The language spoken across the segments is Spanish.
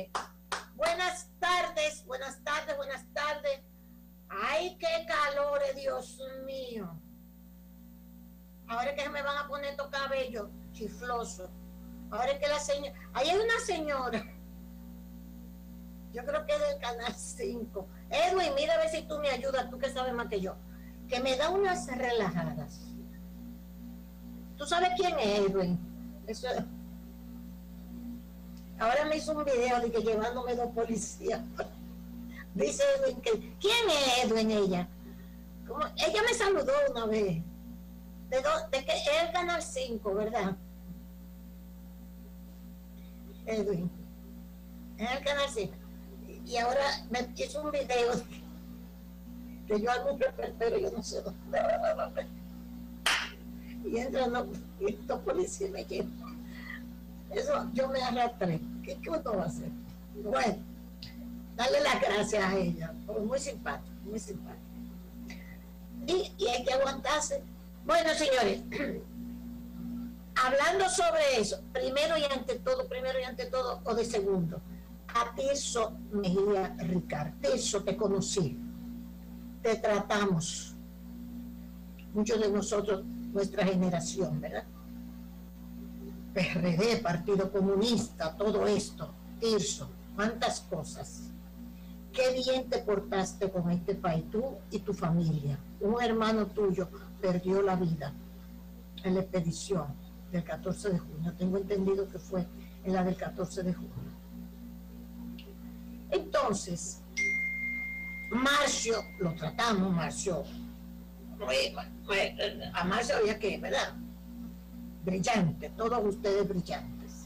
Buenas tardes, buenas tardes, buenas tardes. Ay, qué calor, Dios mío. Ahora es que se me van a poner estos cabellos chiflosos. Ahora es que la señora... Ahí hay una señora. Yo creo que es del Canal 5. Edwin, mira a ver si tú me ayudas, tú que sabes más que yo. Que me da unas relajadas. ¿Tú sabes quién es Edwin? Eso... Ahora me hizo un video de que llevándome dos policías. Dice Edwin que... ¿Quién es Edwin ella? ¿Cómo? Ella me saludó una vez. De que es el Canal 5, ¿verdad? Edwin. Es el Canal 5. Y ahora me hizo un video que yo hago un repertorio, yo no sé dónde. Y entran estos policías me llevan. Eso yo me arrastré. ¿Qué uno va a hacer? Bueno, darle las gracias a ella, porque muy simpática, muy simpática. Y hay que aguantarse. Bueno, señores, hablando sobre eso, primero y ante todo, o de segundo, a Tirso Mejía Ricard. Tirso, te conocí, te tratamos, muchos de nosotros, nuestra generación, ¿verdad? PRD, Partido Comunista, todo esto, Tirso, cuántas cosas. Qué bien te portaste con este país, tú y tu familia. Un hermano tuyo perdió la vida en la expedición del 14 de junio. Tengo entendido que fue en la del 14 de junio. Entonces, Marcio, lo tratamos, Marcio. A Marcio había que, ¿verdad? Brillante, todos ustedes brillantes.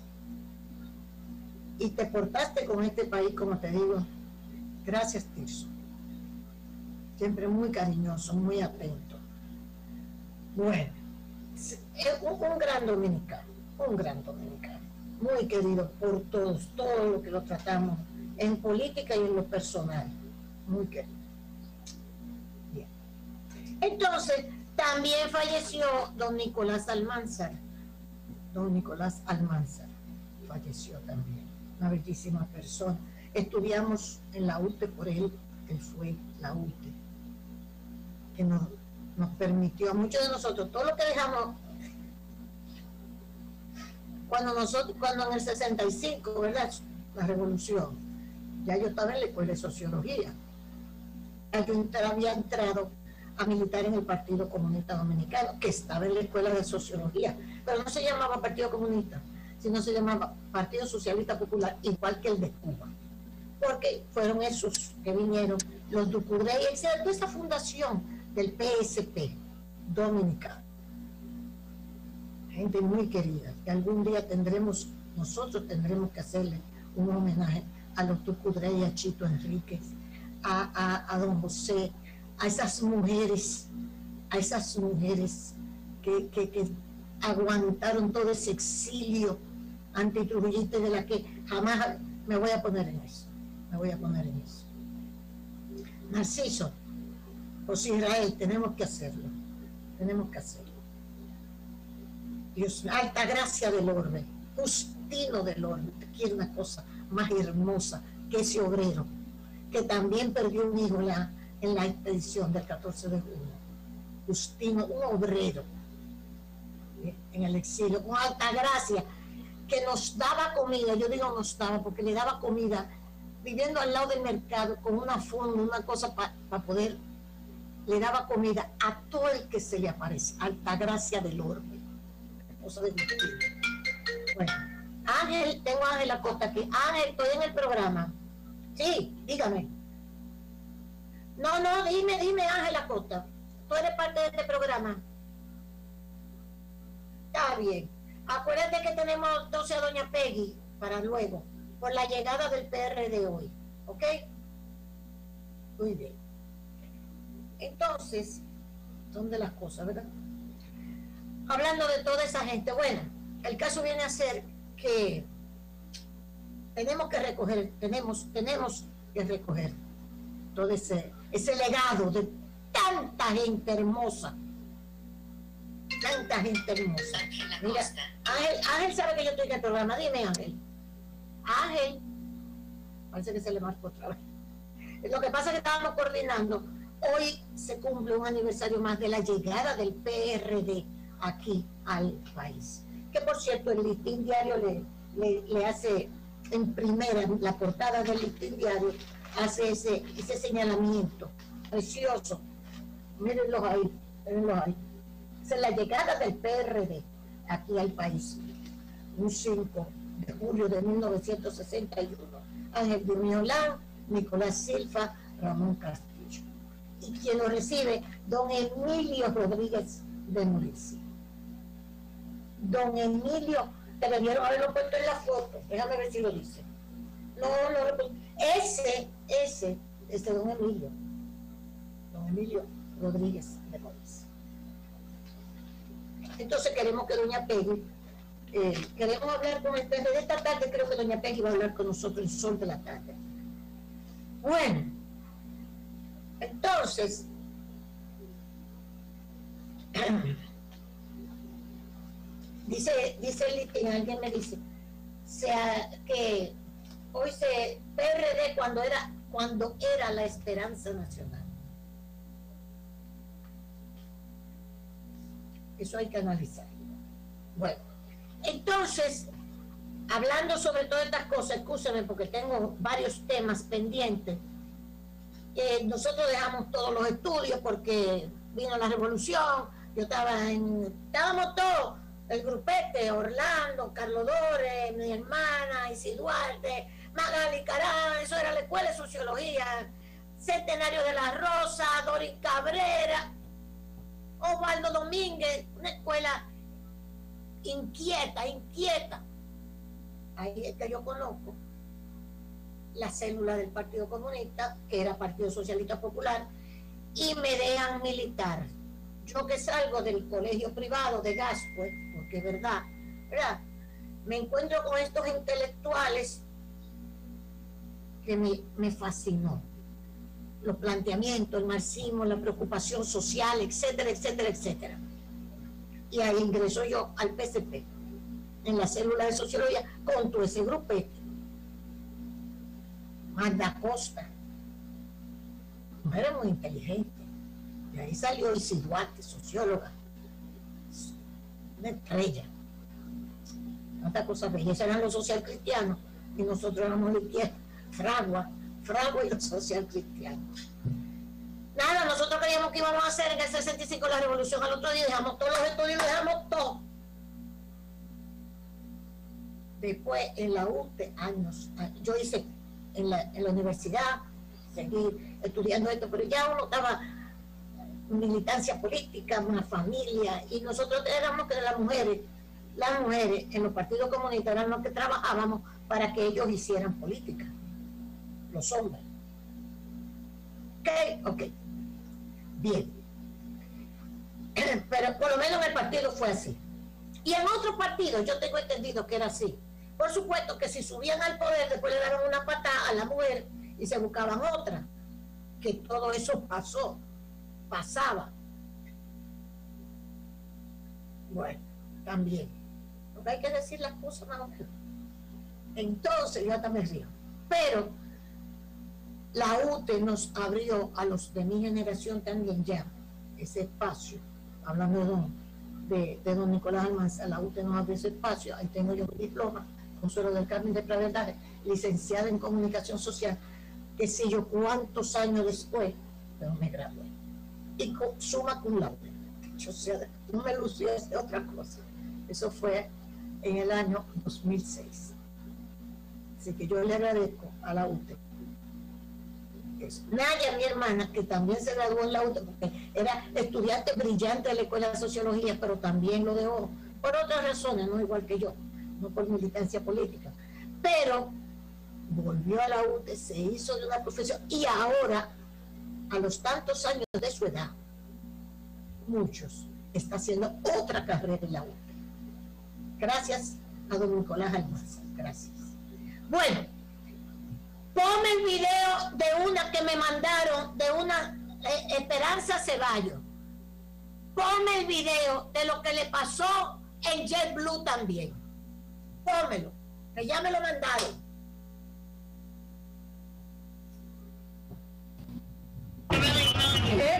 Y te portaste con este país, como te digo, gracias, Tirso. Siempre muy cariñoso, muy atento. Bueno, es un gran dominicano, muy querido por todos, todo lo que lo tratamos en política y en lo personal, muy querido. Bien. Entonces, también falleció don Nicolás Almanzar. Don Nicolás Almanzar falleció también, una bellísima persona. Estudiamos en la UTE por él fue la UTE, que nos permitió a muchos de nosotros, todo lo que dejamos, cuando en el 65, ¿verdad? La revolución, ya yo estaba en la escuela de sociología, yo había entrado a militar en el Partido Comunista Dominicano, que estaba en la escuela de sociología, pero no se llamaba Partido Comunista, sino se llamaba Partido Socialista Popular, igual que el de Cuba, porque fueron esos que vinieron, los Ducurday, etc., toda esa fundación del PSP dominicano. Gente muy querida, que algún día nosotros tendremos que hacerle un homenaje a los Ducurday, a Chito Enríquez, a don José, a esas mujeres que aguantaron todo ese exilio antitrujillista, de la que jamás me voy a poner en eso. Narciso, José Israel, tenemos que hacerlo. Dios, Altagracia del Orbe, Justino del Orbe, te quiero una cosa más hermosa que ese obrero, que también perdió un hijo en la expedición del 14 de junio. Justino, un obrero en el exilio, con Altagracia, que nos daba comida, yo digo nos daba porque le daba comida, viviendo al lado del mercado, con una fonda, una cosa para poder, le daba comida a todo el que se le aparece. Altagracia del Orbe, esposa de Justino. Bueno, Ángel, tengo a Ángel Acosta aquí. Ángel, estoy en el programa. Sí, dígame. No, dime Ángel Acosta. Tú eres parte de este programa. Está bien. Acuérdate que tenemos 12 a doña Peggy para luego, por la llegada del PRD hoy. ¿Ok? Muy bien. Entonces, son de las cosas, ¿verdad? Hablando de toda esa gente, bueno, el caso viene a ser que tenemos que recoger todo ese legado de tanta gente hermosa. Mira, Ángel sabe que yo estoy en el programa. Dime, Ángel. Parece que se le marcó otra vez. Lo que pasa es que estábamos coordinando. Hoy se cumple un aniversario más de la llegada del PRD aquí al país. Que por cierto, el Listín Diario le hace en primera, la portada del Listín Diario, hace ese señalamiento precioso. Mírenlos ahí, mírenlos ahí. Esa es la llegada del PRD aquí al país. Un 5 de julio de 1961. Ángel de Miolán, Nicolás Silva, Ramón Castillo. Y quien lo recibe, don Emilio Rodríguez de Mauricio. Don Emilio, te debieron haberlo puesto en la foto, déjame ver si lo dice. No, ese don Emilio Rodríguez de Mauricio. Entonces queremos que doña Peggy, queremos hablar con el PRD esta tarde. Creo que doña Peggy va a hablar con nosotros el sol de la tarde. Bueno, entonces dice el Listín, alguien me dice que hoy se PRD cuando era la Esperanza Nacional. Eso hay que analizar. Bueno, entonces, hablando sobre todas estas cosas, escúchame porque tengo varios temas pendientes. Nosotros dejamos todos los estudios porque vino la revolución. Estábamos todos, el grupete, Orlando, Carlos Dores, mi hermana, Isis Duarte, Magali Carán, eso era la escuela de sociología, Centenario de la Rosa, Dorin Cabrera, Osvaldo Domínguez, una escuela inquieta. Ahí es que yo conozco la célula del Partido Comunista, que era Partido Socialista Popular, y me dejan militar. Yo que salgo del colegio privado de Gascue, porque es verdad, me encuentro con estos intelectuales que me fascinó. Los planteamientos, el marxismo, la preocupación social, etcétera, etcétera, etcétera. Y ahí ingreso yo al PSP, en la célula de sociología, con todo ese grupete. Magda Costa, mujer muy inteligente. De ahí salió Isis Duarte, socióloga, una estrella. Tanta cosa bella. Esos eran los social cristianos y nosotros éramos la izquierda, Fragua y los social cristianos. Nada, nosotros creíamos que íbamos a hacer en el 65 la revolución. Al otro día dejamos todos los estudios, dejamos todo. Después en la UTE, yo hice en la universidad, seguí estudiando esto, pero ya uno estaba en militancia política, una familia, y nosotros éramos que las mujeres en los partidos comunistas eran los que trabajábamos para que ellos hicieran política, los hombres. Ok. Bien. Pero por lo menos en el partido fue así. Y en otros partidos yo tengo entendido que era así. Por supuesto que si subían al poder, después le daban una patada a la mujer y se buscaban otra. Que todo eso pasaba. Bueno, también. Porque hay que decir las cosas más o menos. Entonces, yo hasta me río. Pero la UTE nos abrió a los de mi generación también ya ese espacio. Hablando de don Nicolás Almanza, la UTE nos abrió ese espacio. Ahí tengo yo mi diploma, Consuelo del Carmen de Pravedades, licenciada en comunicación social, qué sé yo cuántos años después, pero me gradué. Y summa cum laude. O sea, no me lucí de otra cosa. Eso fue en el año 2006. Así que yo le agradezco a la UTE. Naya, mi hermana, que también se graduó en la UTE, porque era estudiante brillante de la Escuela de Sociología, pero también lo dejó por otras razones, no igual que yo, no por militancia política. Pero volvió a la UTE, se hizo de una profesión y ahora, a los tantos años de su edad, muchos, está haciendo otra carrera en la UTE. Gracias a don Nicolás Almanza. Gracias. Bueno, ponme el video de una que me mandaron, de una Esperanza Ceballos. Ponme el video de lo que le pasó en JetBlue también. Pónmelo, que ya me lo mandaron.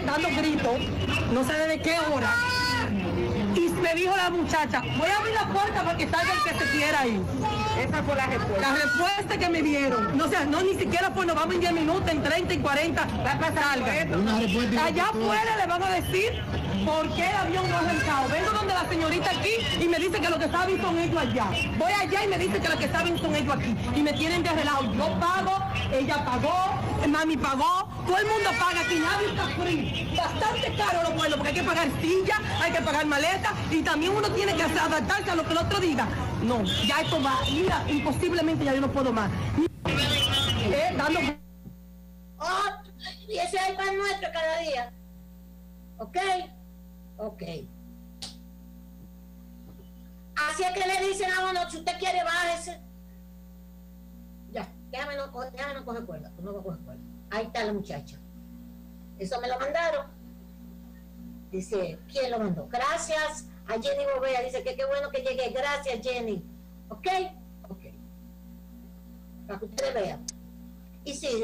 dando gritos, no sé desde qué hora. Y me dijo la muchacha, voy a abrir la puerta para que salga el que se quiera ir. Esa fue la respuesta. La respuesta que me dieron. No, o sea, no ni siquiera pues nos vamos en 10 minutos, en 30, en 40, salga. Allá afuera le van a decir por qué el avión no ha arrancado. Vengo donde la señorita aquí y me dice que lo que saben son ellos allá. Voy allá y me dice que lo que saben son ellos aquí. Y me tienen de relajo. Yo pago, ella pagó, mami pagó, todo el mundo paga aquí, nadie está free. Bastante caro los vuelos porque hay que pagar silla, hay que pagar maleta y también uno tiene que adaptarse a lo que el otro diga. No, ya esto va, mira, imposiblemente ya yo no puedo más. Dando... Oh, y ese es el pan nuestro cada día. ¿Ok? Ok. Así es que le dicen a uno, si usted quiere, bájese. Ya, déjame no coger cuerda, no voy a coger cuerda. Ahí está la muchacha. Eso me lo mandaron. Dice, ¿quién lo mandó? Gracias a Jenny Bovea. Dice que qué bueno que llegué. Gracias, Jenny. ¿Ok? Ok. Para que ustedes vean. Y sí,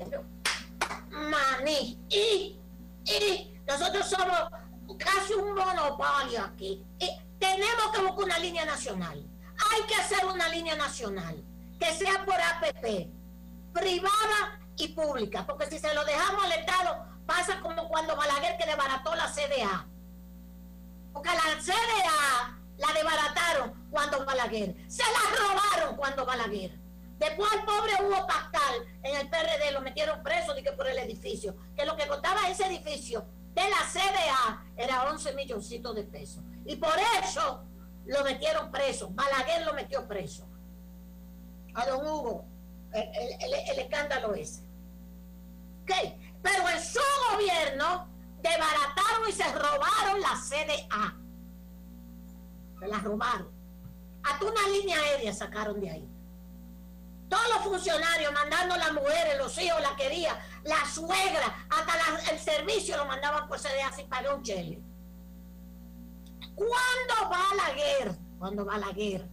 maní. Y nosotros somos casi un monopolio aquí. Y tenemos que buscar una línea nacional. Hay que hacer una línea nacional que sea por APP, privada y pública, porque si se lo dejamos al Estado, pasa como cuando Balaguer que desbarató la CDA. Porque la CDA la desbarataron cuando Balaguer. Se la robaron cuando Balaguer. Después el pobre Hugo Pascal en el PRD lo metieron preso de que por el edificio. Que lo que costaba ese edificio de la CDA era 11 milloncitos de pesos. Y por eso lo metieron preso. Balaguer lo metió preso. A don Hugo, el escándalo ese. ¿Ok? Pero en su gobierno desbarataron y se robaron la CDA. Se la robaron. Hasta una línea aérea sacaron de ahí. Todos los funcionarios mandando a las mujeres, los hijos, la quería, la suegra, hasta el servicio lo mandaban por CDA sin pagar un chele. ¿Cuándo va la guerra? ¿Cuándo va la guerra?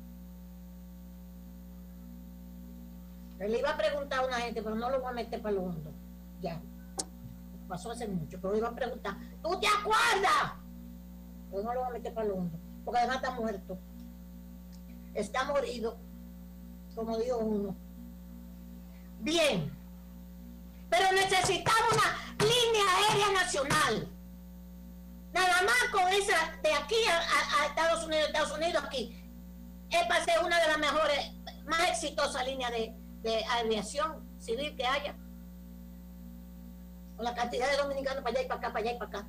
Le iba a preguntar a una gente, pero no lo voy a meter para lo hondo. Ya. Pasó hace mucho, pero le iba a preguntar, ¿tú te acuerdas? Pero no lo voy a meter para lo hondo, porque además está muerto. Está morido, como dijo uno. Bien. Pero necesitamos una línea aérea nacional. Nada más con esa, de aquí a Estados Unidos aquí, es para ser una de las mejores, más exitosas líneas de aviación civil que haya. Con la cantidad de dominicanos para allá y para acá, para allá y para acá.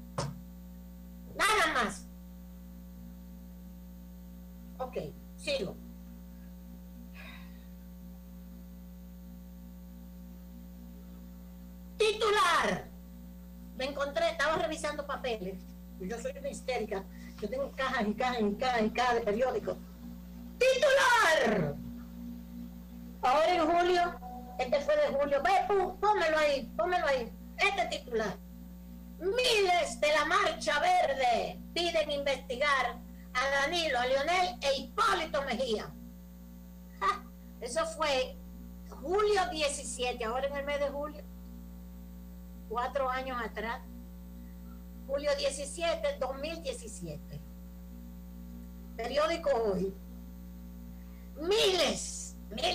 Nada más. Ok, sigo. Titular. Me encontré, estaba revisando papeles. Yo soy una histérica. Yo tengo cajas y cajas y cajas y cajas de periódicos. Titular. Ahora en julio, este fue de julio. Ve, pónmelo ahí. Este titular. Miles de la Marcha Verde piden investigar a Danilo, a Leonel e Hipólito Mejía. ¡Ja! Eso fue julio 17, ahora en el mes de julio, 4 años atrás. Julio 17, 2017. Periódico Hoy. Miles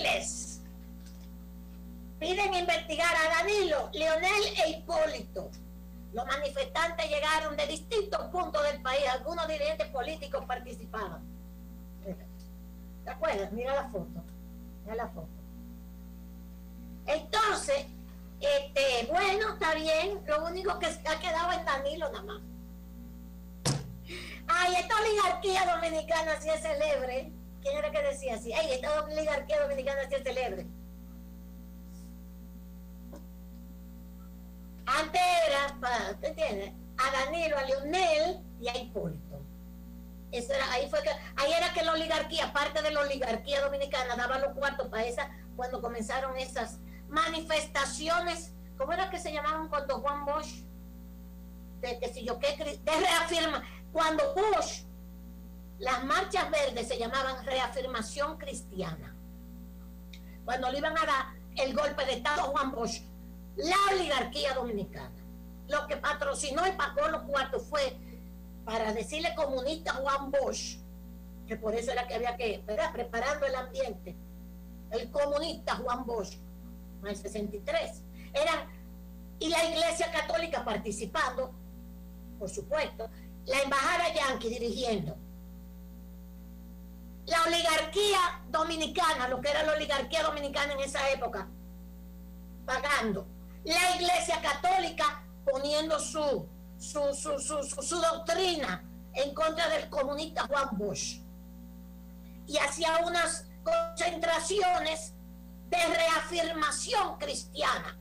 piden investigar a Danilo, Leonel e Hipólito. Los manifestantes llegaron de distintos puntos del país. Algunos dirigentes políticos participaban. ¿Te acuerdas? Mira la foto. Entonces, bueno, está bien. Lo único que ha quedado es Danilo nada más. Ay, esta oligarquía dominicana sí es célebre. ¿Quién era que decía así? Ay, esta oligarquía dominicana sí es célebre. Antes era, ¿te entiendes? A Danilo, a Leonel y a Hipólito. Eso era, ahí era que la oligarquía, parte de la oligarquía dominicana, daba los cuartos para esa, cuando comenzaron esas manifestaciones, ¿cómo era que se llamaban cuando Juan Bosch? De reafirma, cuando Bush, las marchas verdes se llamaban reafirmación cristiana. Cuando le iban a dar el golpe de Estado a Juan Bosch, la oligarquía dominicana lo que patrocinó y pagó los cuartos fue para decirle comunista a Juan Bosch, que por eso era que había que, ¿verdad?, preparando el ambiente. El comunista Juan Bosch, en el 63, y la Iglesia Católica participando, por supuesto, la embajada yanqui dirigiendo, la oligarquía dominicana, lo que era la oligarquía dominicana en esa época, pagando, la Iglesia Católica poniendo su doctrina en contra del comunista Juan Bosch, y hacía unas concentraciones de reafirmación cristiana,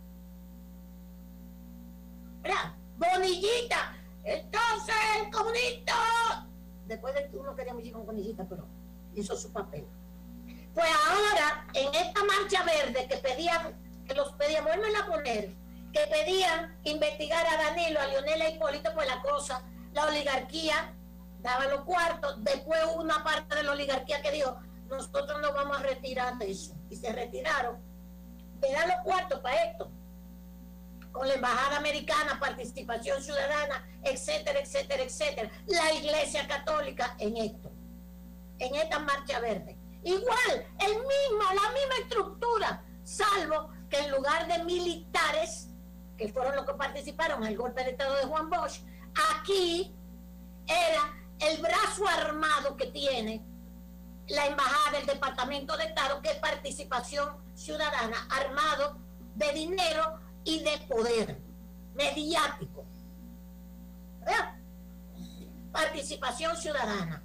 ¿verdad? Bonillita, entonces el comunista, después de que uno quería mucho con Bonillita, pero hizo su papel. Pues ahora, en esta marcha verde que pedían, vuelven a poner, que pedían investigar a Danilo, a Leonel, a Hipólito, pues la cosa, la oligarquía daba los cuartos, después hubo una parte de la oligarquía que dijo, nosotros nos vamos a retirar de eso, y se retiraron, te dan los cuartos para esto, con la embajada americana, participación ciudadana, etcétera, etcétera, etcétera, la Iglesia Católica en esto, en esta marcha verde, igual, la misma estructura, salvo que en lugar de militares, que fueron los que participaron en el golpe de estado de Juan Bosch, aquí era el brazo armado que tiene la embajada del Departamento de Estado, que es participación ciudadana, armado de dinero y de poder mediático. ¿Verdad? Participación ciudadana.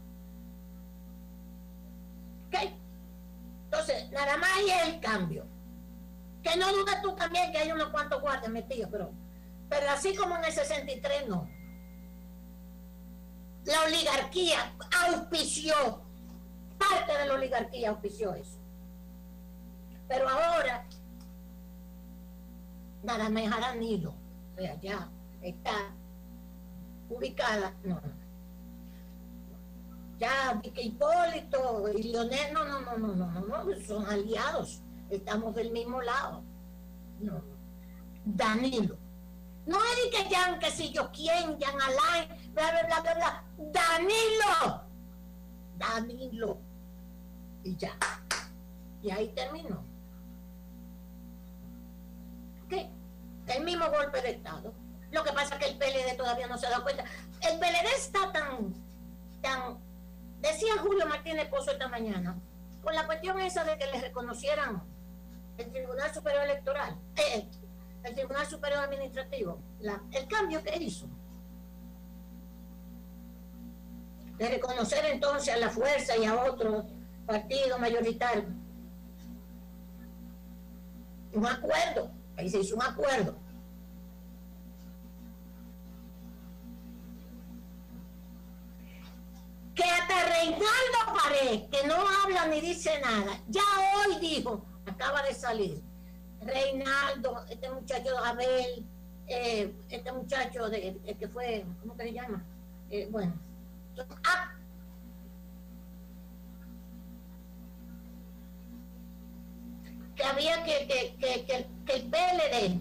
¿Ok? Entonces, nada más hay el cambio. Que no dudes tú también que hay unos cuantos guardias metidos, pero así como en el 63 no. La oligarquía auspició, parte de la oligarquía auspició eso. Pero ahora, nada más Danilo, o sea, ya está ubicada, no. Ya que Hipólito y Leonel, no, son aliados, estamos del mismo lado. No, Danilo. No es de que Jan, que si yo quién, Jan Alain, bla, bla, bla, bla, bla. Danilo. Y ya. Y ahí terminó. ¿Qué? El mismo golpe de Estado. Lo que pasa es que el PLD todavía no se da cuenta. El PLD está tan, decía Julio Martínez Pozo esta mañana, con la cuestión esa de que le reconocieran el Tribunal Superior Electoral, el Tribunal Superior Administrativo, el cambio que hizo de reconocer entonces a la fuerza y a otros partidos mayoritarios un acuerdo, ahí se hizo un acuerdo que hasta Reinaldo Pared, que no habla ni dice nada, ya hoy dijo, acaba de salir, Reinaldo, este muchacho Abel, este muchacho que fue, ¿cómo que se llama? Bueno, que había que el PLD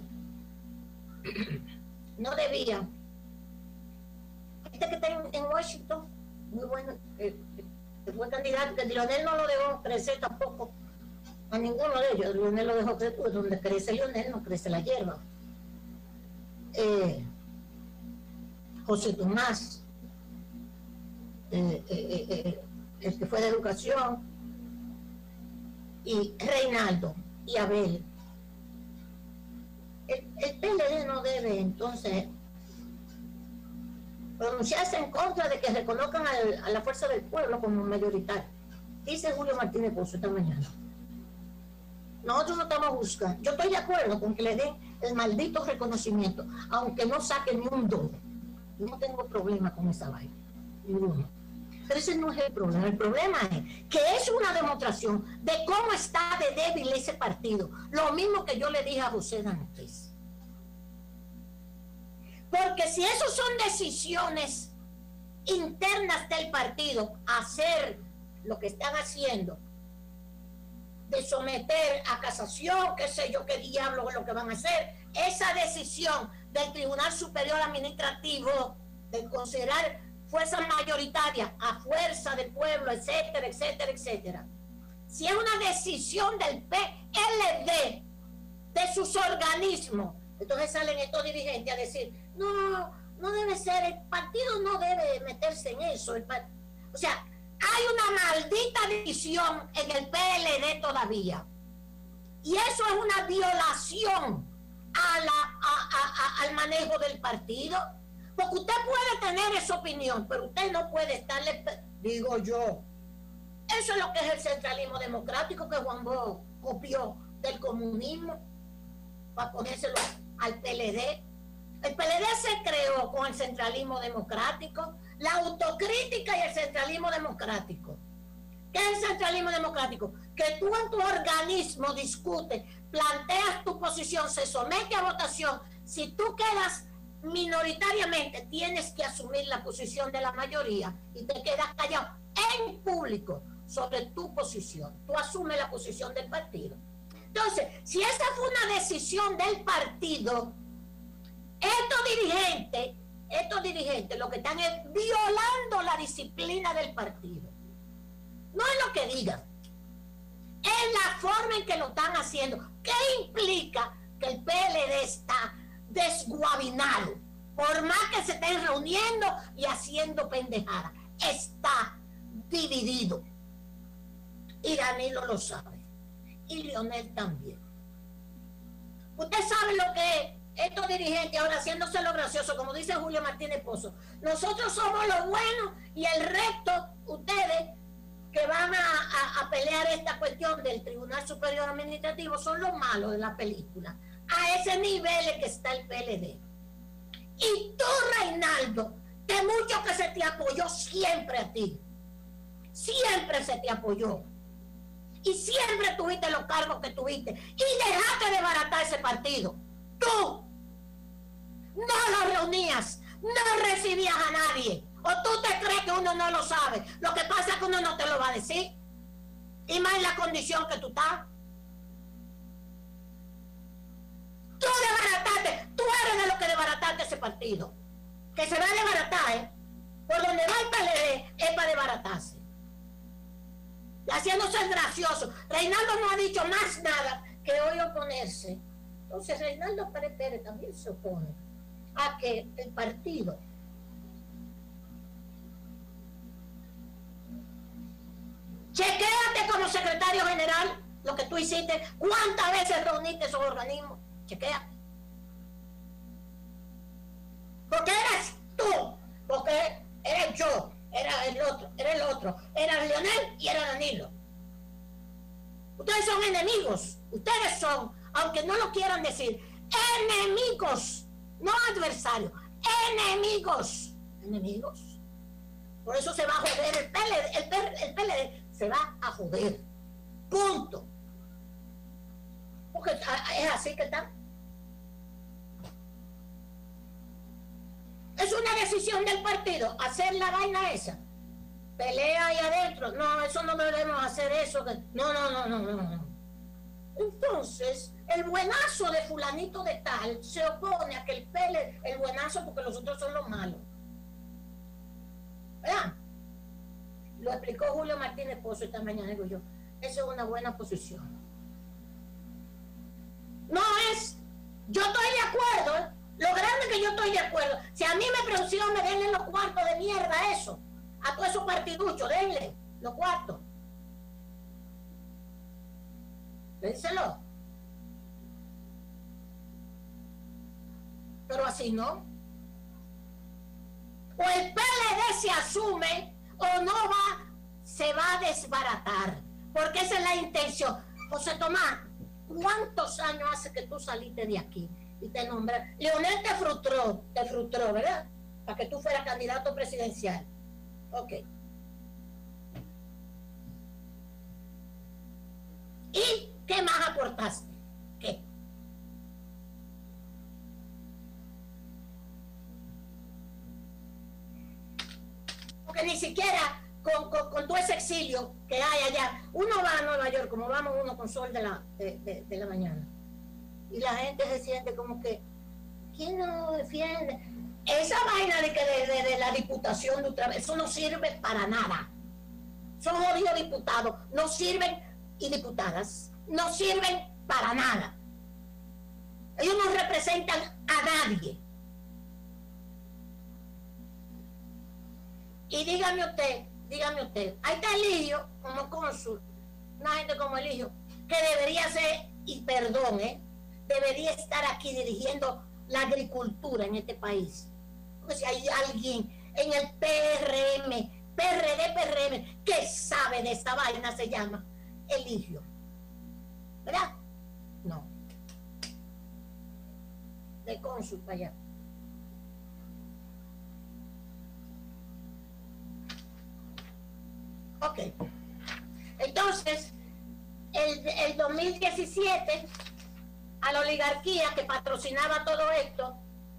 no debía, este que está en Washington, muy bueno, que fue candidato, que Leonel no lo dejó crecer tampoco a ninguno de ellos. Leonel lo dejó crecer, pues donde crece Leonel no crece la hierba. José Tomás, el que fue de educación, y Reinaldo y Abel. El PLD no debe entonces pronunciarse en contra de que reconozcan a la fuerza del pueblo como mayoritaria, dice Julio Martínez Pozo esta mañana. Nosotros no estamos buscando, yo estoy de acuerdo con que le den el maldito reconocimiento, aunque no saquen ni un $. Yo no tengo problema con esa vaina, ninguno. Pero ese no es el problema es que es una demostración de cómo está de débil ese partido, lo mismo que yo le dije a José Dantes. Porque si eso son decisiones internas del partido, hacer lo que están haciendo, de someter a casación, qué sé yo, qué diablo es lo que van a hacer, esa decisión del Tribunal Superior Administrativo, de considerar fuerzas mayoritarias a fuerza del pueblo, etcétera, etcétera, etcétera. Si es una decisión del PLD, de sus organismos, entonces salen estos dirigentes a decir, no debe ser, el partido no debe meterse en eso. O sea, hay una maldita división en el PLD todavía. Y eso es una violación al manejo del partido. Porque usted puede tener esa opinión, pero usted no puede estarle, digo yo. Eso es lo que es el centralismo democrático que Juan Bosch copió del comunismo para ponérselo al PLD. El PLD se creó con el centralismo democrático, la autocrítica y el centralismo democrático. ¿Qué es el centralismo democrático? Que tú en tu organismo discutes, planteas tu posición, se somete a votación. Si tú quedas minoritariamente, tienes que asumir la posición de la mayoría y te quedas callado en público sobre tu posición. Tú asumes la posición del partido. Entonces, si esa fue una decisión del partido, estos dirigentes lo que están es violando la disciplina del partido. No es lo que digan, es la forma en que lo están haciendo. ¿Qué implica que el PLD está desguabinado? Por más que se estén reuniendo y haciendo pendejadas, está dividido. Y Danilo lo sabe. Y Leonel también. Usted sabe lo que es estos dirigentes ahora haciéndose lo gracioso, como dice Julio Martínez Pozo. Nosotros somos los buenos y el resto, ustedes que van a pelear esta cuestión del Tribunal Superior Administrativo, son los malos de la película. A ese nivel es que está el PLD. Y tú, Reinaldo, que mucho que se te apoyó siempre a ti. Siempre se te apoyó. Y siempre tuviste los cargos que tuviste. Y dejaste de baratar ese partido. Tú no lo reunías, no recibías a nadie. ¿O tú te crees que uno no lo sabe? Lo que pasa es que uno no te lo va a decir. Y más en la condición que tú estás. Tú desbarataste, tú eres de los que desbarataste ese partido. Que se va a desbaratar, ¿eh? Por donde va el PLD es para desbaratarse. Y haciéndose el gracioso. Reinaldo no ha dicho más nada que hoy oponerse. Entonces Reinaldo Pérez también se opone a que el partido chequéate como secretario general lo que tú hiciste, cuántas veces reuniste esos organismos, chequéate. Porque eras tú, porque era yo, era el otro, era Leonel y era Danilo. Ustedes son enemigos, ustedes son, aunque no lo quieran decir, enemigos, no adversarios, enemigos. Por eso se va a joder el PLD se va a joder. Punto. Porque es así que está. Es una decisión del partido hacer la vaina esa. Pelea ahí adentro. No, eso no debemos hacer eso. No. Entonces, el buenazo de fulanito de tal se opone a que el PLD, el buenazo porque los otros son los malos. ¿Verdad? Lo explicó Julio Martínez Pozo esta mañana, digo yo. Esa es una buena posición. No es, yo estoy de acuerdo, ¿eh? Lo grande que yo estoy de acuerdo. Si a mí me produció, me denle los cuartos de mierda eso. A todos esos partiduchos, denle los cuartos. Dénselo. Pero así no. O el PLD se asume o no se va a desbaratar. Porque esa es la intención. José Tomás, ¿cuántos años hace que tú saliste de aquí y te nombraron? Leonel te frustró, ¿verdad? Para que tú fueras candidato presidencial. Ok. ¿Y qué más aportaste? ¿Qué? Porque ni siquiera con todo ese exilio que hay allá, uno va a Nueva York, como vamos uno con sol de la mañana, y la gente se siente como que ¿quién no defiende? Esa vaina de la diputación de otra vez, eso no sirve para nada. Son jodidos diputados, no sirven, y diputadas, no sirven para nada. Ellos no representan a nadie. Y dígame usted, ahí está Eligio como cónsul, una gente como Eligio, que debería ser, y perdón, debería estar aquí dirigiendo la agricultura en este país. Porque si hay alguien en el PRM, que sabe de esta vaina, se llama Eligio. ¿Verdad? No. De cónsul para allá. Ok. Entonces, el 2017, a la oligarquía que patrocinaba todo esto,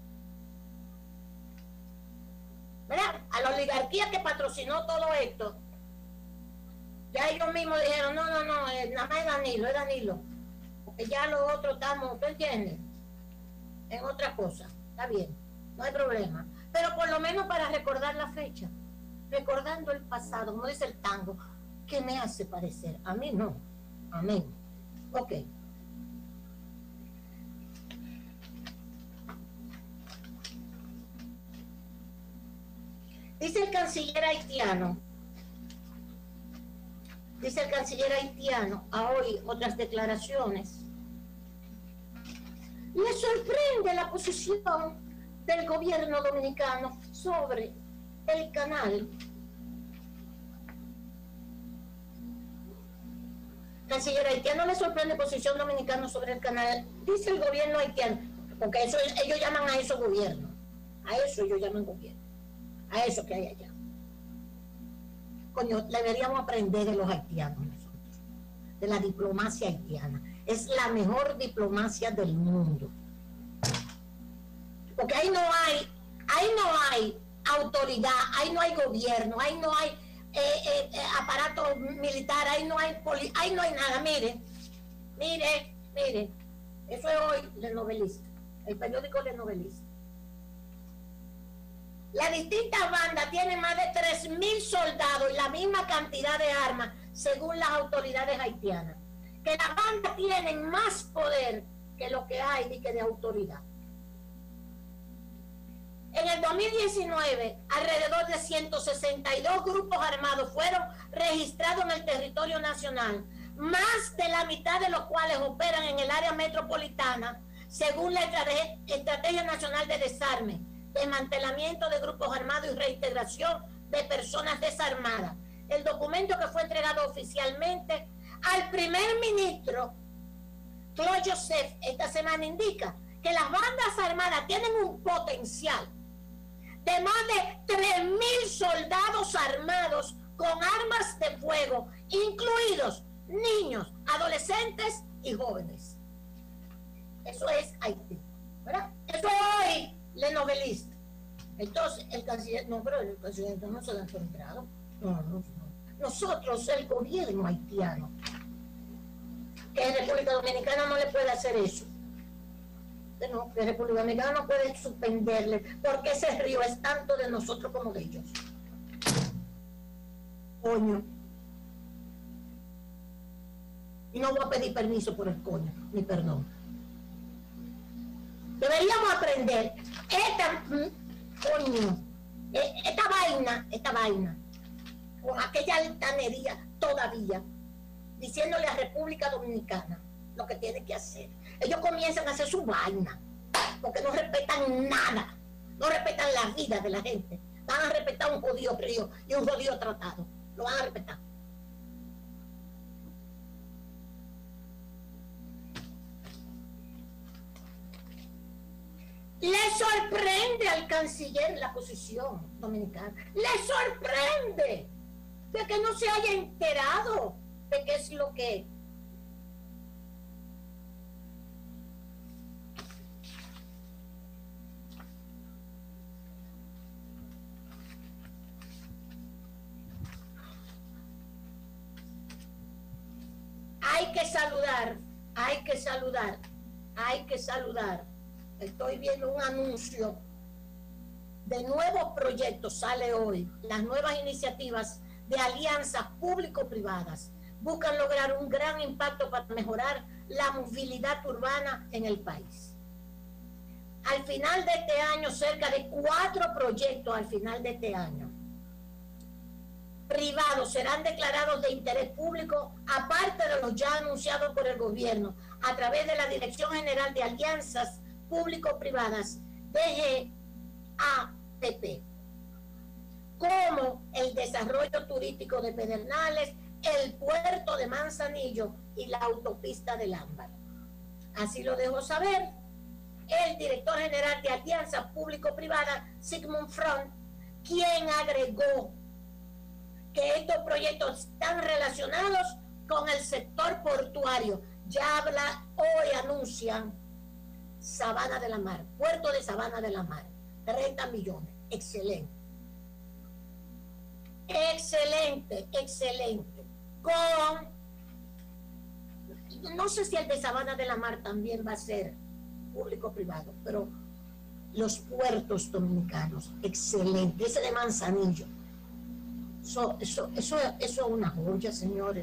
¿verdad? A la oligarquía que patrocinó todo esto, ya ellos mismos dijeron, no, nada más es Danilo, porque ya los otros estamos, ¿tú entiendes? En otra cosa, está bien, no hay problema, pero por lo menos para recordar la fecha, recordando el pasado, como dice el tango, ¿qué me hace parecer? A mí no, amén. Ok. Dice el canciller haitiano, a hoy otras declaraciones. Le sorprende la posición del gobierno dominicano sobre el canal. Canciller haitiano, le sorprende posición dominicana sobre el canal. Dice el gobierno haitiano, porque eso, ellos llaman a eso gobierno. A eso ellos llaman gobierno. A eso que hay allá. Coño, deberíamos aprender de los haitianos nosotros, de la diplomacia haitiana. Es la mejor diplomacia del mundo. Porque ahí no hay autoridad, ahí no hay gobierno, ahí no hay aparato militar, ahí no hay nada. Mire, eso es hoy del Novelista, el periódico del Novelista. Las distintas bandas tienen más de 3.000 soldados y la misma cantidad de armas, según las autoridades haitianas. Que las bandas tienen más poder que lo que hay de autoridad. En el 2019, alrededor de 162 grupos armados fueron registrados en el territorio nacional, más de la mitad de los cuales operan en el área metropolitana, según la Estrategia Nacional de Desarme, desmantelamiento de grupos armados y reintegración de personas desarmadas. El documento que fue entregado oficialmente al primer ministro, Claude Joseph, esta semana indica que las bandas armadas tienen un potencial de más de 3.000 soldados armados con armas de fuego, incluidos niños, adolescentes y jóvenes. Eso es Haití, ¿verdad? Eso es hoy Le Novelista. Entonces, el canciller, no, pero el canciller no se lo ha encontrado. No. Nosotros, el gobierno haitiano, que en República Dominicana no le puede hacer eso. No, que República Dominicana no puede suspenderle, porque ese río es tanto de nosotros como de ellos. Coño. Y no voy a pedir permiso por el coño, ni perdón. Deberíamos aprender esta vaina, con aquella altanería todavía, diciéndole a República Dominicana lo que tiene que hacer. Ellos comienzan a hacer su vaina, porque no respetan nada, no respetan la vida de la gente. Van a respetar un jodido río y un jodido tratado, lo van a respetar. Le sorprende al canciller la posición dominicana. Le sorprende de que no se haya enterado de qué es lo que hay que saludar estoy viendo un anuncio de nuevos proyectos, sale hoy, las nuevas iniciativas de alianzas público-privadas buscan lograr un gran impacto para mejorar la movilidad urbana en el país. Al final de este año, cerca de 4 proyectos al final de este año privados serán declarados de interés público, aparte de los ya anunciados por el gobierno a través de la Dirección General de Alianzas Público-Privadas, DGAPP, como el desarrollo turístico de Pedernales, el puerto de Manzanillo y la autopista del Ámbar. Así lo dejó saber el director general de Alianzas Público-Privadas, Sigmund Freund, quien agregó que estos proyectos están relacionados con el sector portuario. Ya hoy anuncian Sabana de la Mar, puerto de Sabana de la Mar, 30 millones, excelente. Excelente, excelente. No sé si el de Sabana de la Mar también va a ser público-privado, pero los puertos dominicanos, excelente. Ese de Manzanillo. Eso es una joya, señores.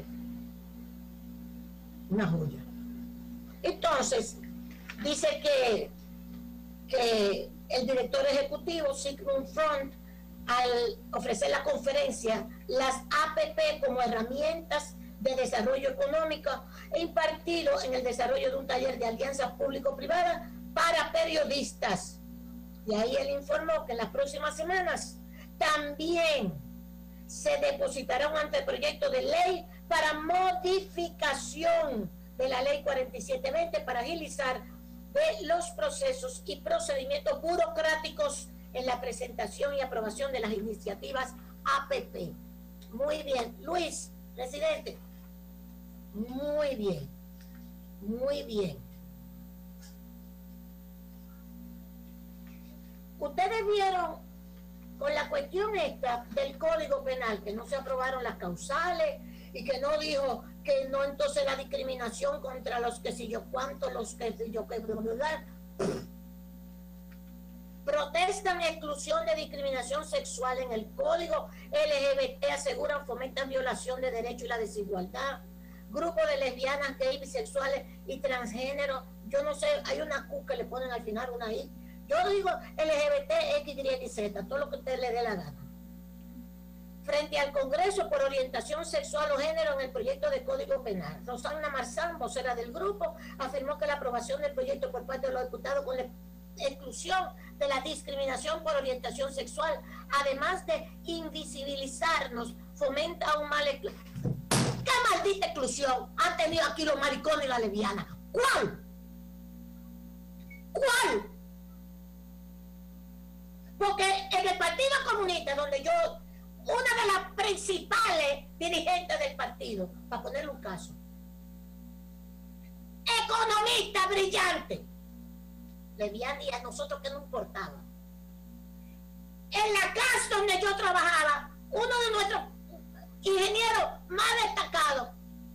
Una joya. Entonces, dice que el director ejecutivo, Sigmund Freund, al ofrecer la conferencia, las APP como herramientas de desarrollo económico, e impartido en el desarrollo de un taller de alianzas público-privadas para periodistas. Y ahí él informó que en las próximas semanas también se depositará un anteproyecto de ley para modificación de la ley 4720 para agilizar los procesos y procedimientos burocráticos en la presentación y aprobación de las iniciativas APP. Muy bien. Luis, presidente. Muy bien. Muy bien. Ustedes vieron con la cuestión esta del Código Penal, que no se aprobaron las causales y que no dijo que no, entonces la discriminación contra los que si yo cuánto, los que si yo qué, protestan exclusión de discriminación sexual en el Código LGBT, aseguran fomentan violación de derechos y la desigualdad. Grupo de lesbianas, gays, bisexuales y transgénero, yo no sé, hay una Q que le ponen al final una I. Yo digo LGBT, X, Y, Z, todo lo que usted le dé la gana. Frente al Congreso por orientación sexual o género en el proyecto de Código Penal, Rosana Marzán, vocera del grupo, afirmó que la aprobación del proyecto por parte de los diputados con la exclusión de la discriminación por orientación sexual, además de invisibilizarnos, fomenta aún más la exclusión. ¿Qué maldita exclusión han tenido aquí los maricones y la lesbiana? ¿Cuál? ¿Cuál? Porque en el Partido Comunista, donde yo, una de las principales dirigentes del partido, para ponerle un caso, economista brillante, lesbiana, y a nosotros que no importaba. En la casa donde yo trabajaba, uno de nuestros ingenieros más destacados,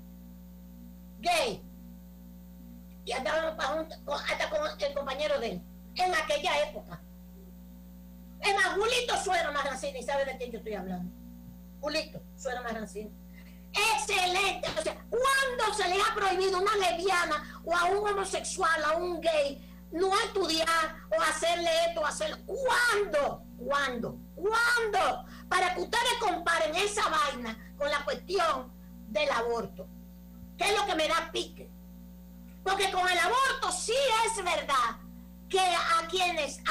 gay, y andábamos hasta con el compañero de él, en aquella época. Es más, Julito Suero Marrancini, ¿sabe de quién yo estoy hablando? Julito Suero Marrancini. Excelente. O sea, ¿cuándo se le ha prohibido a una lesbiana o a un homosexual, a un gay, no estudiar o hacerle esto o hacerlo? ¿Cuándo? ¿Cuándo? ¿Cuándo? Para que ustedes comparen esa vaina con la cuestión del aborto. ¿Qué es lo que me da pique? Porque con el aborto sí es verdad que a quienes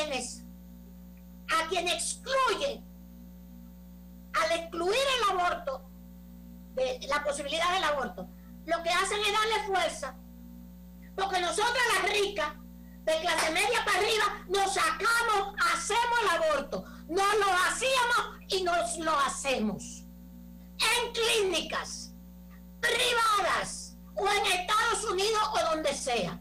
excluyen, al excluir el aborto, de la posibilidad del aborto, lo que hacen es darle fuerza, porque nosotras las ricas, de clase media para arriba, nos sacamos, hacemos el aborto, no lo hacíamos y nos lo hacemos, en clínicas privadas, o en Estados Unidos, o donde sea.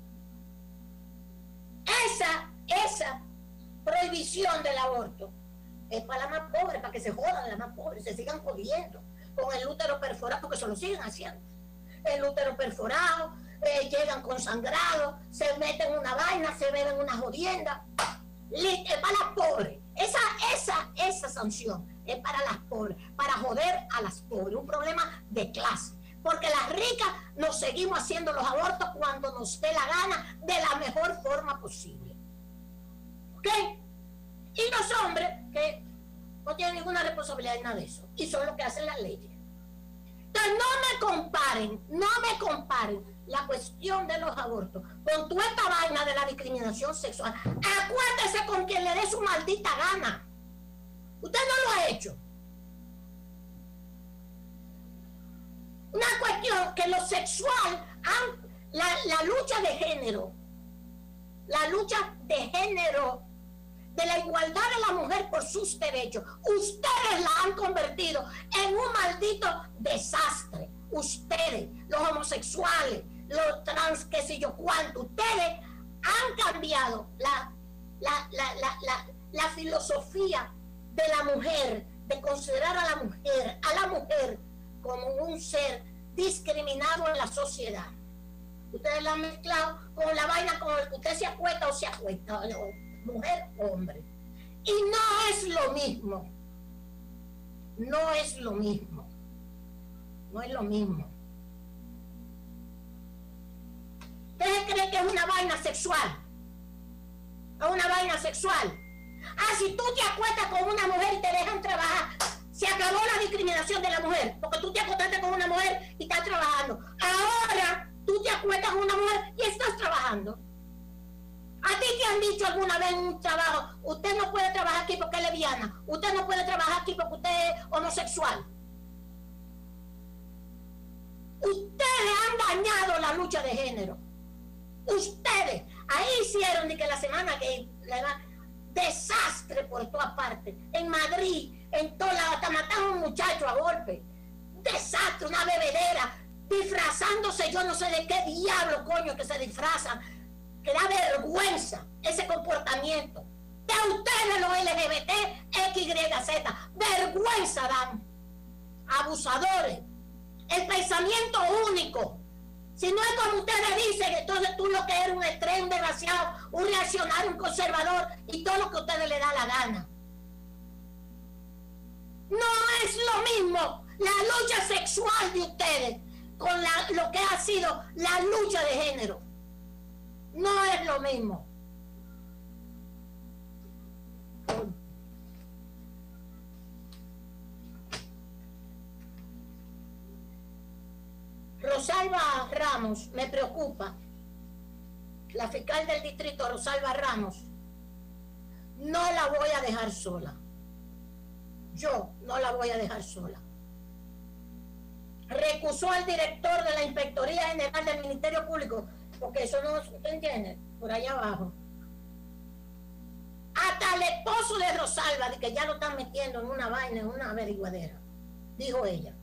Esa prohibición del aborto es para la más pobre, para que se jodan las más pobres, se sigan jodiendo con el útero perforado, porque se lo siguen haciendo. El útero perforado, llegan con sangrado, se meten en una vaina, se beben una jodienda. Es para las pobres. Esa sanción es para las pobres, para joder a las pobres. Un problema de clase. Porque las ricas nos seguimos haciendo los abortos cuando nos dé la gana, de la mejor forma posible. ¿Ok? Y los hombres que no tienen ninguna responsabilidad en nada de eso. Y son los que hacen las leyes. Entonces no me comparen la cuestión de los abortos con toda esta vaina de la discriminación sexual. Acuérdese con quien le dé su maldita gana. Usted no lo ha hecho. Una cuestión que lo sexual, la lucha de género, de la igualdad de la mujer por sus derechos, ustedes la han convertido en un maldito desastre. Ustedes, los homosexuales, los trans, qué sé yo cuánto, ustedes han cambiado la filosofía de la mujer, de considerar a la mujer como un ser discriminado en la sociedad. Ustedes la han mezclado con la vaina con el que usted se acuesta o se acuesta, mujer o hombre. Y no es lo mismo. No es lo mismo. No es lo mismo. ¿Ustedes creen que es una vaina sexual? Es una vaina sexual. Si tú te acuestas con una mujer y te dejan trabajar, se acabó la discriminación de la mujer, porque tú te acostaste con una mujer y estás trabajando. Ahora tú te acuestas con una mujer y estás trabajando. ¿A ti te han dicho alguna vez en un trabajo, usted no puede trabajar aquí porque es lesbiana, usted no puede trabajar aquí porque usted es homosexual? Ustedes han dañado la lucha de género. Ustedes, ahí hicieron de que la semana que desastre por todas partes. En Madrid, en toda la, hasta mataron a un muchacho a golpe. Desastre, una bebedera, disfrazándose, yo no sé de qué diablo coño que se disfrazan. Que da vergüenza ese comportamiento. De ustedes los LGBT, XYZ, vergüenza dan. Abusadores. El pensamiento único. Si no es como ustedes dicen, entonces tú lo que eres un extremo, un desgraciado, un reaccionario, un conservador y todo lo que a ustedes les da la gana. No es lo mismo la lucha sexual de ustedes con lo que ha sido la lucha de género. No es lo mismo. Rosalba Ramos, me preocupa. La fiscal del distrito, Rosalba Ramos, no la voy a dejar sola. Yo no la voy a dejar sola. Recusó al director de la Inspectoría General del Ministerio Público, porque eso no se entiende, por allá abajo. Hasta el esposo de Rosalba, de que ya lo están metiendo en una vaina, en una averiguadera, dijo ella.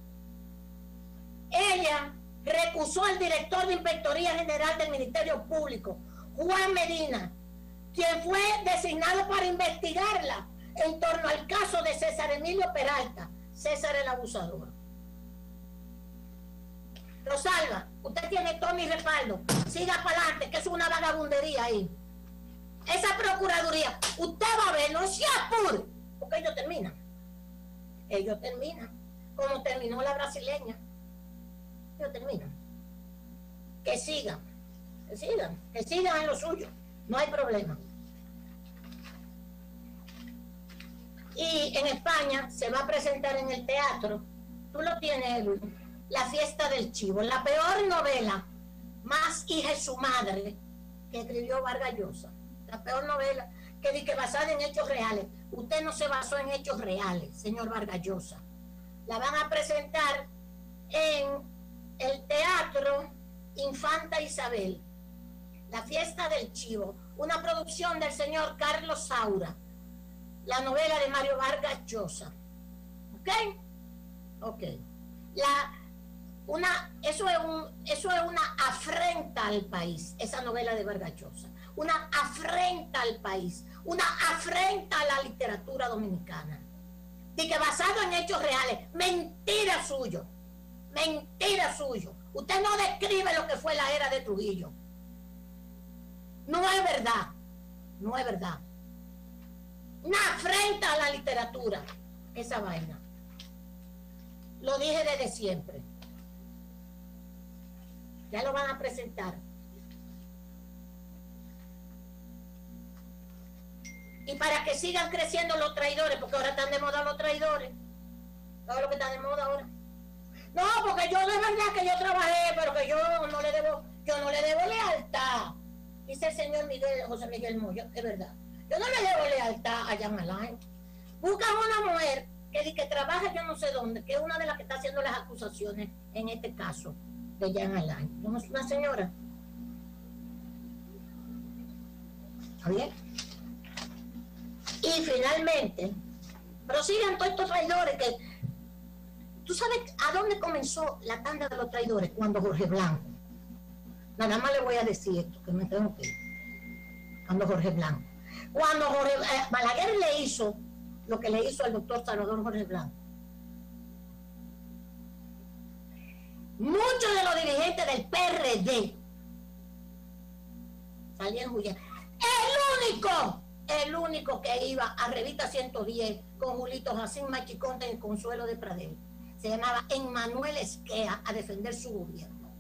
Ella recusó al director de Inspectoría General del Ministerio Público, Juan Medina, quien fue designado para investigarla en torno al caso de César Emilio Peralta, César el abusador. Rosalba, usted tiene todo mi respaldo. Siga para adelante, que es una vagabundería ahí. Esa procuraduría, usted va a ver, no se apure, porque ellos terminan. Ellos terminan, como terminó la brasileña. Ellos terminan. Que sigan en lo suyo. No hay problema. Y en España se va a presentar en el teatro, tú lo tienes, Edwin, La Fiesta del Chivo, la peor novela, más hija de su madre, que escribió Vargas Llosa. La peor novela que dice que basada en hechos reales. Usted no se basó en hechos reales, señor Vargas Llosa. La van a presentar en el Teatro Infanta Isabel. La Fiesta del Chivo, una producción del señor Carlos Saura, la novela de Mario Vargas Llosa. ¿Ok? Ok. Eso es una afrenta al país, esa novela de Vargas Llosa. Una afrenta al país, una afrenta a la literatura dominicana. De que basado en hechos reales, mentira suyo, Usted no describe lo que fue la era de Trujillo. No es verdad. No es verdad. Una afrenta a la literatura, esa vaina. Lo dije desde siempre. Ya lo van a presentar. Y para que sigan creciendo los traidores, porque ahora están de moda los traidores. Todo lo que está de moda ahora. No, porque yo de verdad que yo trabajé, pero que yo no le debo lealtad. Dice el señor Miguel, José Miguel Moyo, es verdad. Yo no le debo lealtad a Jan Alain. Buscan una mujer que trabaja yo no sé dónde, que es una de las que está haciendo las acusaciones en este caso de Jan Alain. ¿No es una señora? ¿Está bien? Y finalmente, prosigan todos estos traidores que... ¿Tú sabes a dónde comenzó la tanda de los traidores? Cuando Jorge Blanco. Nada más le voy a decir esto, que me tengo que ir. Cuando Jorge Blanco. Cuando Balaguer le hizo lo que le hizo al doctor Salvador Jorge Blanco. Muchos de los dirigentes del PRD salían huyendo. El único que iba a Revista 110 con Julito Jacín Machiconte en Consuelo de Pradel se llamaba Emmanuel Esquea a defender su gobierno.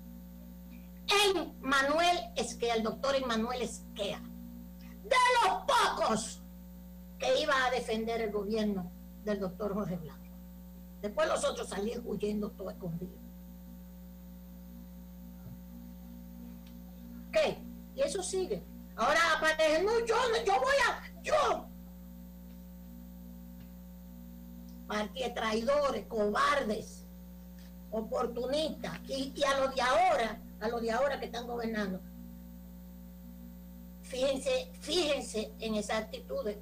Emmanuel Esquea, el doctor Emmanuel Esquea, de los pocos que iba a defender el gobierno del doctor Jorge Blanco. Después los otros salían huyendo todo escondido. ¿Qué? Y eso sigue. Ahora aparece, no, yo. Partida de traidores, cobardes, oportunistas, y a los de ahora que están gobernando. Fíjense en esas actitudes.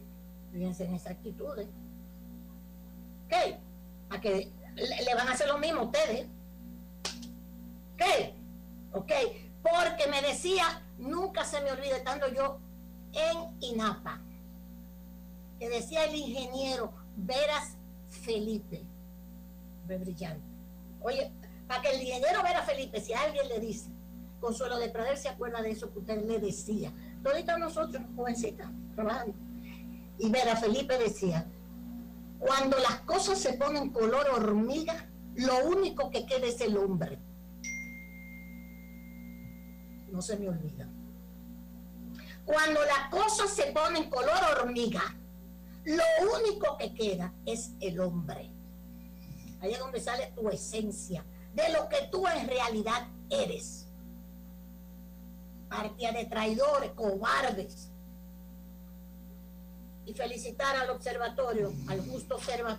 ¿Qué? ¿A que le van a hacer lo mismo a ustedes? ¿Qué? ¿Ok? Porque me decía, nunca se me olvide, estando yo en INAPA, que decía el ingeniero Veras Felipe, brillante. Oye, para que el ingeniero Veras Felipe, si alguien le dice, Consuelo de Pradel se acuerda de eso que usted le decía, toditos nosotros, jovencitas, trabajando. Y Veras Felipe decía, cuando las cosas se ponen color hormiga, lo único que queda es el hombre. No se me olvida. Cuando las cosas se ponen color hormiga, lo único que queda es el hombre. Ahí es donde sale tu esencia, de lo que tú en realidad eres. Partida de traidores, cobardes. Y felicitar al observatorio, al justo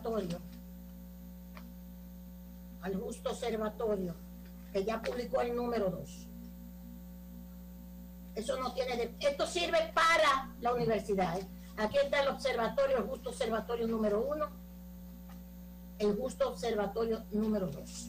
observatorio, que ya publicó el número 2. Eso no tiene esto sirve para la universidad. Aquí está el observatorio, el justo observatorio número 1, el justo observatorio número 2.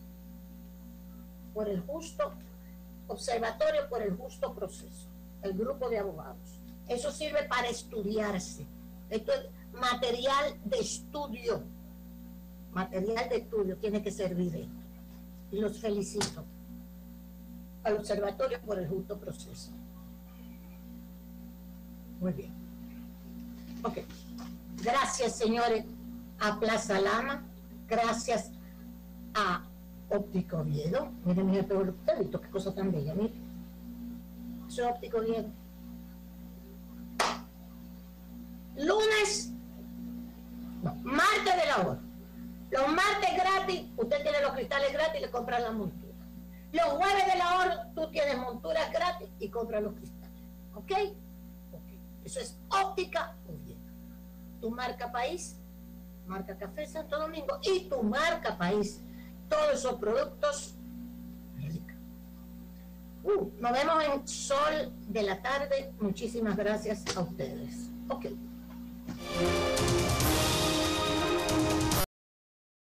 Por el justo observatorio, por el justo proceso, el grupo de abogados. Eso sirve para estudiarse. Esto es material de estudio. Material de estudio tiene que servir esto. Y los felicito al observatorio por el justo proceso. Muy bien. Ok. Gracias, señores, a Plaza Lama. Gracias a Óptico Oviedo. Miren, mi jefe, usted ha visto qué cosa tan bella. Miren. Eso es Óptico Oviedo. Martes del ahorro. Los martes gratis, usted tiene los cristales gratis y le compra la montura. Los jueves del ahorro, tú tienes monturas gratis y compras los cristales. ¿Ok? Eso es Óptica Oviedo. Tu marca país, marca Café Santo Domingo, y tu marca país. Todos esos productos. Nos vemos en Sol de la Tarde. Muchísimas gracias a ustedes. Ok.